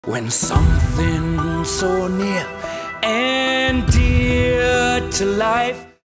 When something so near and dear to life